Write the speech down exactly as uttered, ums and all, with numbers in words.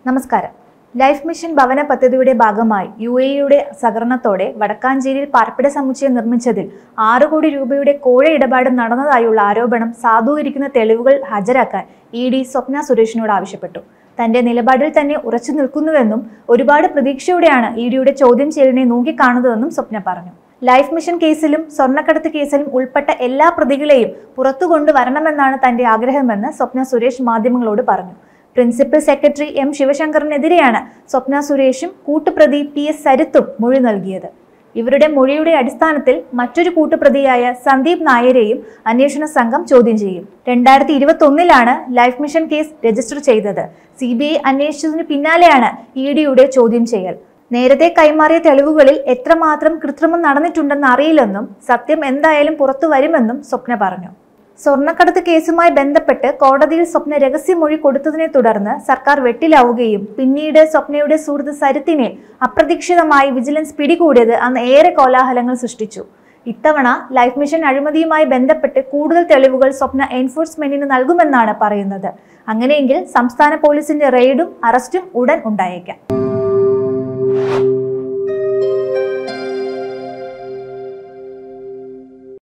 നമസ്കാരം. Life mission ഭവന പദ്ധതിയുടെ ഭാഗമായി യു എ ഇയുടെ സഹകരണത്തോടെ വടക്കാഞ്ചേരിയിൽ പാർപ്പിട സമുച്ചയം നിർമ്മിച്ചതിൽ ആറ് കോടി രൂപയുടെ കോഴ ഇടപാട് നടന്നതായുള്ള ആരോപണം സാധൂകരിക്കുന്ന തെളിവുകൾ ഹാജരാക്കാൻ ഇ ഡി സ്വപ്ന സുരേഷിനോട് ആവശ്യപ്പെട്ടു. തന്റെ നിലപാടിൽ തന്നെ ഉറച്ചു നിൽക്കുന്നുവെന്നും ഒരുപാട് പ്രതീക്ഷയോടെയാണ് ഇ ഡിയുടെ ചോദ്യം ചെയ്യലിനെ നോക്കിക്കാണുന്നതെന്നും സ്വപ്ന പറഞ്ഞു. ലൈഫ് മിഷൻ കേസിലും സ്വർണ്ണക്കടത്ത് കേസിലും ഉൾപ്പെട്ട എല്ലാ പ്രതികളെയും പുറത്തു കൊണ്ടുവരണമെന്നാണ് തന്റെ ആഗ്രഹമെന്ന് സ്വപ്ന സുരേഷ് മാധ്യമങ്ങളോട് പറഞ്ഞു. പ്രിൻസിപ്പൽ സെക്രട്ടറി എം ശിവശങ്കറിനെതിരെയാണ് സ്വപ്ന സുരേഷും കൂട്ടുപ്രതി ടി എസ് സരിത്തും മൊഴി നൽകിയത്. ഇവരുടെ മൊഴിയുടെ അടിസ്ഥാനത്തിൽ മറ്റൊരു കൂട്ടുപ്രതിയായ സന്ദീപ് നായരെയും അന്വേഷണ സംഘം ചോദ്യം ചെയ്യും. രണ്ടായിരത്തി ഇരുപത്തി ഒന്നിലാണ് ലൈഫ് മിഷൻ കേസ് രജിസ്റ്റർ ചെയ്തത്. സി ബി ഐ അന്വേഷിച്ചതിന് പിന്നാലെയാണ് ഇ ഡിയുടെ ചോദ്യം ചെയ്യൽ. നേരത്തെ കൈമാറിയ തെളിവുകളിൽ എത്രമാത്രം കൃത്രിമം നടന്നിട്ടുണ്ടെന്ന് അറിയില്ലെന്നും സത്യം എന്തായാലും പുറത്തു വരുമെന്നും സ്വപ്ന പറഞ്ഞു. സ്വർണ്ണക്കടത്ത് കേസുമായി ബന്ധപ്പെട്ട് കോടതിയിൽ സ്വപ്ന രഹസ്യമൊഴി കൊടുത്തതിനെ തുടർന്ന് സർക്കാർ വെട്ടിലാവുകയും പിന്നീട് സ്വപ്നയുടെ സുഹൃത്ത് സരിത്തിനെ അപ്രതീക്ഷിതമായി വിജിലൻസ് പിടികൂടിയത് അന്ന് ഏറെ കോലാഹലങ്ങൾ സൃഷ്ടിച്ചു. ഇത്തവണ ലൈഫ് മിഷൻ അഴിമതിയുമായി ബന്ധപ്പെട്ട് കൂടുതൽ തെളിവുകൾ സ്വപ്ന എൻഫോഴ്സ്മെന്റിന് നൽകുമെന്നാണ് പറയുന്നത്. അങ്ങനെയെങ്കിൽ സംസ്ഥാന പോലീസിന്റെ റെയ്ഡും അറസ്റ്റും ഉടൻ ഉണ്ടായേക്കാം.